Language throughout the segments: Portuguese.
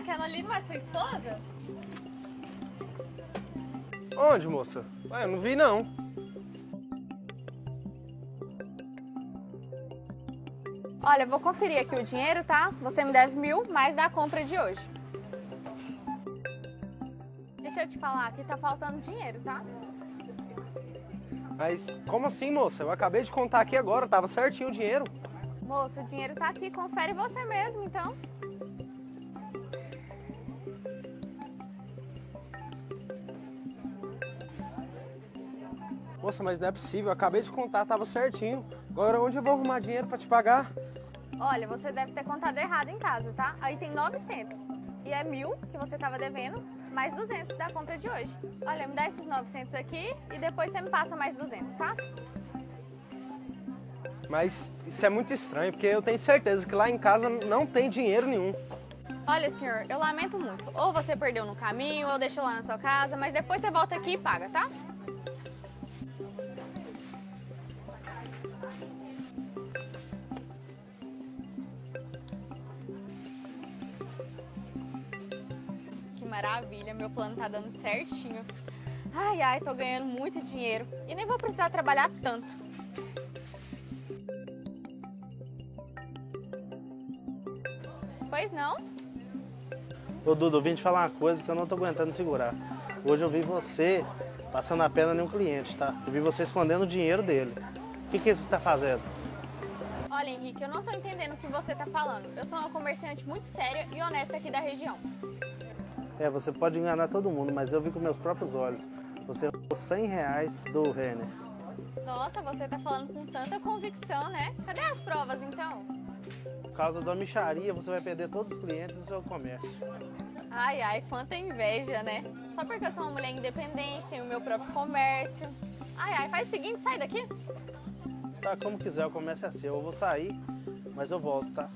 aquela ali não é sua esposa? Onde, moça? Ué, eu não vi, não. Olha, eu vou conferir aqui o dinheiro, tá? Você me deve 1.000 mais da compra de hoje. Deixa eu te falar, aqui tá faltando dinheiro, tá? Mas como assim, moça? Eu acabei de contar aqui agora, tava certinho o dinheiro. Moço, o dinheiro tá aqui, confere você mesmo, então. Moça, mas não é possível, eu acabei de contar, tava certinho. Agora onde eu vou arrumar dinheiro pra te pagar? Olha, você deve ter contado errado em casa, tá? Aí tem 900. E é 1.000 que você tava devendo, mais 200 da compra de hoje. Olha, me dá esses 900 aqui e depois você me passa mais 200, tá? Mas isso é muito estranho, porque eu tenho certeza que lá em casa não tem dinheiro nenhum. Olha, senhor, eu lamento muito. Ou você perdeu no caminho, ou deixou lá na sua casa, mas depois você volta aqui e paga, tá? Que maravilha, meu plano tá dando certinho. Ai, ai, tô ganhando muito dinheiro e nem vou precisar trabalhar tanto. Pois não? Ô Dudu, vim te falar uma coisa que eu não tô aguentando segurar. Hoje eu vi você passando a perna em um cliente, tá? Eu vi você escondendo o dinheiro dele. O que você está fazendo? Olha, Henrique, eu não tô entendendo o que você tá falando. Eu sou uma comerciante muito séria e honesta aqui da região. É, você pode enganar todo mundo, mas eu vi com meus próprios olhos. Você roubou R$100 do Renner. Nossa, você tá falando com tanta convicção, né? Cadê as provas, então? Por causa da mixaria, você vai perder todos os clientes do seu comércio. Ai, ai, quanta inveja, né? Só porque eu sou uma mulher independente, tenho o meu próprio comércio. Ai, ai, faz o seguinte, sai daqui. Tá, como quiser, o comércio é seu. Eu vou sair, mas eu volto, tá?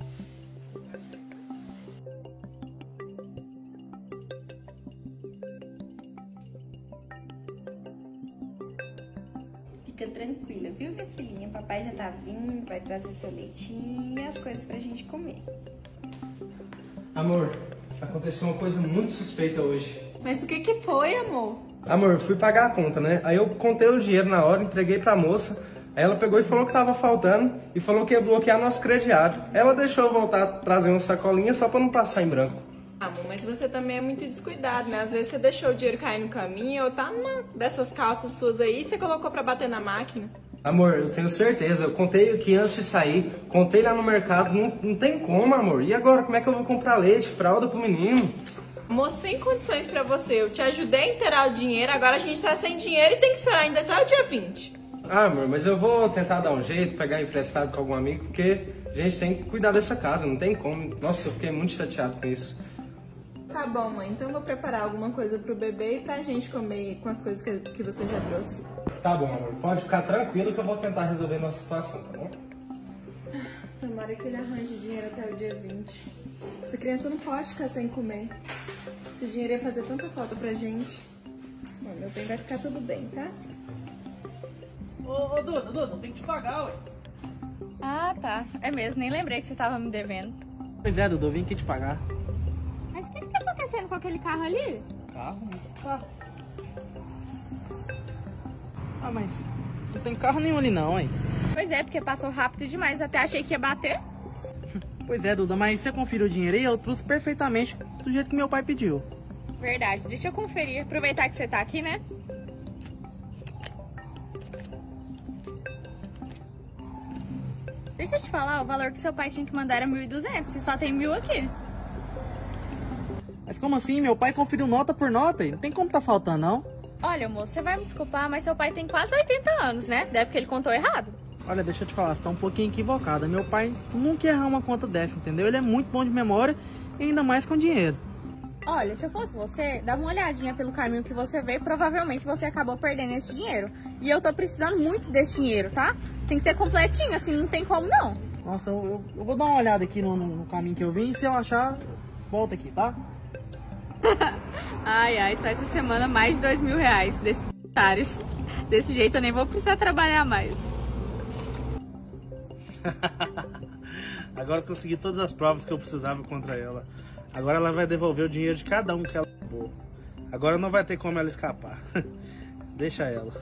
Fica tranquila, viu, minha filhinha? Papai já tá vindo, vai trazer seu leitinho e as coisas pra gente comer. Amor, aconteceu uma coisa muito suspeita hoje. Mas o que que foi, amor? Amor, eu fui pagar a conta, né? Aí eu contei o dinheiro na hora, entreguei pra moça. Aí ela pegou e falou que tava faltando e falou que ia bloquear nosso crediário. Ela deixou eu voltar a trazer uma sacolinha só pra não passar em branco. Amor, mas você também é muito descuidado, né? Às vezes você deixou o dinheiro cair no caminho ou tá numa dessas calças suas aí e você colocou pra bater na máquina. Amor, eu tenho certeza. Eu contei aqui antes de sair, contei lá no mercado. Não tem como, amor. E agora, como é que eu vou comprar leite, fralda pro menino? Amor, sem condições pra você. Eu te ajudei a inteirar o dinheiro, agora a gente tá sem dinheiro e tem que esperar ainda até o dia 20. Ah, amor, mas eu vou tentar dar um jeito, pegar emprestado com algum amigo, porque a gente tem que cuidar dessa casa, não tem como. Nossa, eu fiquei muito chateado com isso. Tá bom, mãe. Então eu vou preparar alguma coisa pro bebê e pra gente comer com as coisas que você já trouxe. Tá bom, amor. Pode ficar tranquilo que eu vou tentar resolver nossa situação, tá bom? Tomara que ele arranje dinheiro até o dia 20. Essa criança não pode ficar sem comer. Esse dinheiro ia fazer tanta falta pra gente. Bom, meu bem, vai ficar tudo bem, tá? Ô Dudu, tem que te pagar, ué. Ah, tá. É mesmo, nem lembrei que você tava me devendo. Pois é, Dudu, vim aqui te pagar. Mas o que tá acontecendo com aquele carro ali? Carro? Carro. Ah, mas não tem carro nenhum ali não, hein? Pois é, porque passou rápido demais, até achei que ia bater. Pois é, Duda, mas você conferiu o dinheiro aí, eu trouxe perfeitamente do jeito que meu pai pediu. Verdade, deixa eu conferir, aproveitar que você tá aqui, né? Deixa eu te falar, o valor que seu pai tinha que mandar era 1.200, e só tem 1.000 aqui. Mas como assim? Meu pai conferiu nota por nota e não tem como tá faltando, não? Olha, moço, você vai me desculpar, mas seu pai tem quase 80 anos, né? Deve que ele contou errado. Olha, deixa eu te falar, você tá um pouquinho equivocada. Meu pai nunca ia errar uma conta dessa, entendeu? Ele é muito bom de memória e ainda mais com dinheiro. Olha, se eu fosse você, dá uma olhadinha pelo caminho que você veio, provavelmente você acabou perdendo esse dinheiro. E eu tô precisando muito desse dinheiro, tá? Tem que ser completinho, assim, não tem como não. Nossa, eu vou dar uma olhada aqui no caminho que eu vim e se eu achar, volta aqui, tá? Ai, ai, só essa semana mais de R$2.000 desses otários. Desse jeito eu nem vou precisar trabalhar mais. Agora eu consegui todas as provas que eu precisava contra ela. Agora ela vai devolver o dinheiro de cada um que ela roubou. Agora não vai ter como ela escapar. Deixa ela.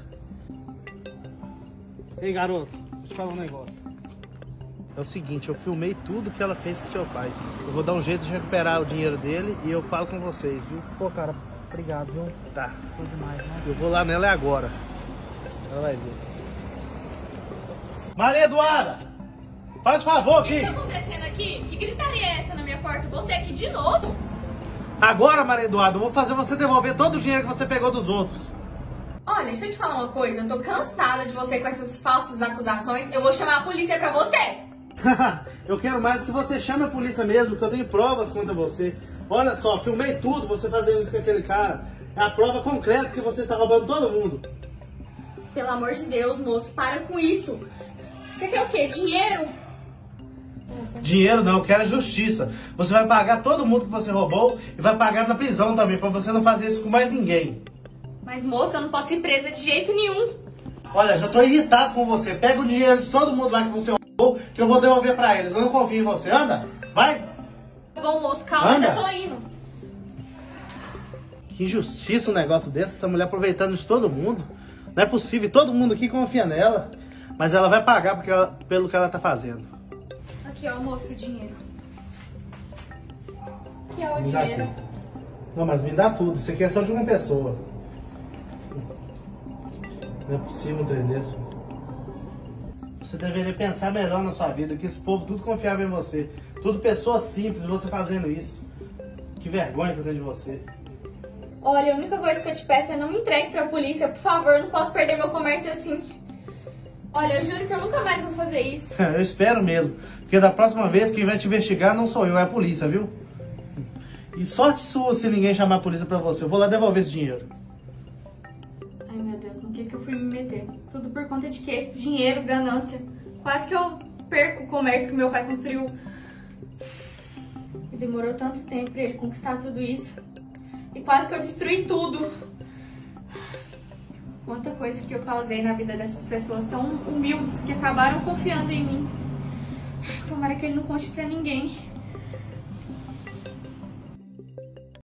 Ei, garoto, deixa eu te falar um negócio. É o seguinte, eu filmei tudo que ela fez com seu pai. Eu vou dar um jeito de recuperar o dinheiro dele e eu falo com vocês, viu? Pô, cara, obrigado, viu? Tá. Foi demais, né? Eu vou lá nela agora. Ela vai ver. Maria Eduarda! Faz favor O que aqui! tá acontecendo aqui? Que gritaria é essa na minha porta? Você aqui de novo? Agora, Maria Eduarda, eu vou fazer você devolver todo o dinheiro que você pegou dos outros. Olha, deixa eu te falar uma coisa. Eu tô cansada de você com essas falsas acusações. Eu vou chamar a polícia pra você. Eu quero mais que você chame a polícia mesmo, que eu tenho provas contra você. Olha só, filmei tudo, você fazendo isso com aquele cara. É a prova concreta que você está roubando todo mundo. Pelo amor de Deus, moço, para com isso. Você quer o quê? Dinheiro? Dinheiro não, eu quero justiça. Você vai pagar todo mundo que você roubou e vai pagar na prisão também, pra você não fazer isso com mais ninguém. Mas, moça, eu não posso ir presa de jeito nenhum. Olha, já tô irritado com você. Pega o dinheiro de todo mundo lá que você roubou, que eu vou devolver pra eles. Eu não confio em você. Anda, vai. Tá bom, moço, calma, Anda. já tô indo. Que injustiça um negócio desse, essa mulher aproveitando de todo mundo. Não é possível, todo mundo aqui confia nela. Mas ela vai pagar pelo que ela tá fazendo. Aqui, ó, moço, o dinheiro. Aqui, ó, o Me dá dinheiro. aqui. Não, mas me dá tudo. Isso aqui é só de uma pessoa. Não é possível um trem desse. Você deveria pensar melhor na sua vida, que esse povo tudo confiava em você. Tudo pessoa simples, você fazendo isso. Que vergonha que eu tenho de você. Olha, a única coisa que eu te peço é não me entregue pra polícia, por favor. Eu não posso perder meu comércio assim. Olha, eu juro que eu nunca mais vou fazer isso. Eu espero mesmo. Porque da próxima vez quem vai te investigar não sou eu, é a polícia, viu? E sorte sua se ninguém chamar a polícia pra você. Eu vou lá devolver esse dinheiro. Ai, meu Deus, no que eu fui me meter? Tudo por conta de quê? Dinheiro, ganância. Quase que eu perco o comércio que meu pai construiu. E demorou tanto tempo pra ele conquistar tudo isso. E quase que eu destruí tudo. Quanta coisa que eu causei na vida dessas pessoas tão humildes que acabaram confiando em mim. Tomara que ele não conte pra ninguém.